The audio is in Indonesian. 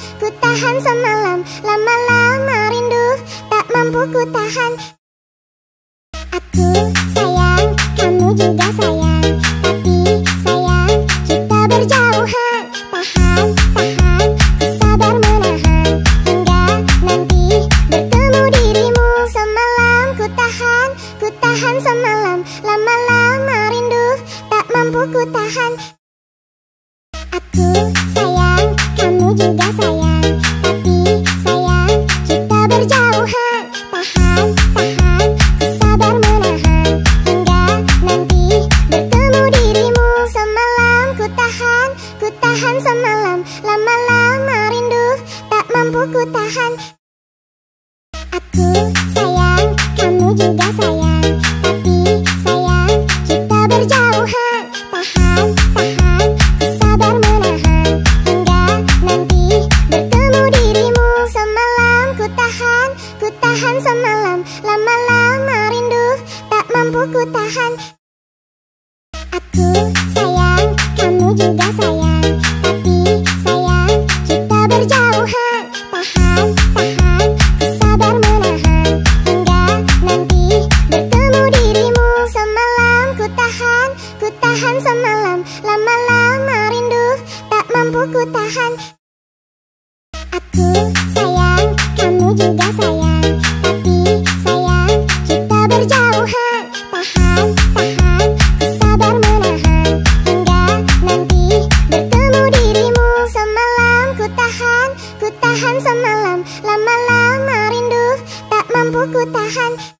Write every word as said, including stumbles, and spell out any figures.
ku tahan semalam. Lama-lama rindu tak mampu ku tahan. Aku sayang, kamu juga sayang, tapi sayang kita berjauhan. Tahan, tahan, ku sabar menahan hingga nanti bertemu dirimu. Semalam ku tahan, ku tahan semalam. Lama-lama rindu tak mampu ku tahan. Aku sayang, kamu juga sayang, tapi sayang kita berjauhan. Tahan, tahan, ku sabar menahan hingga nanti bertemu dirimu. Semalam ku tahan, ku tahan semalam. Lama-lama rindu tak mampu ku tahan. Aku sayang, kamu juga sayang, tapi sayang kita berjauhan. Tahan, tahan, ku sabar menahan hingga nanti bertemu dirimu. Semalam ku tahan, ku tahan semalam. Lama-lama rindu tak mampu ku tahan. Aku sayang, kamu juga sayang, tapi sayang kita berjauhan. Tahan, tahan, ku sabar menahan hingga nanti bertemu dirimu. Semalam ku tahan, ku tahan semalam. Lama-lama rindu tak mampu ku tahan. Aku sayang, kamu juga sayang, tapi sayang kita berjauhan. Tahan, tahan, ku sabar menahan hingga nanti bertemu dirimu. Semalam ku tahan, ku tahan semalam. Lama-lama rindu tak mampu ku tahan.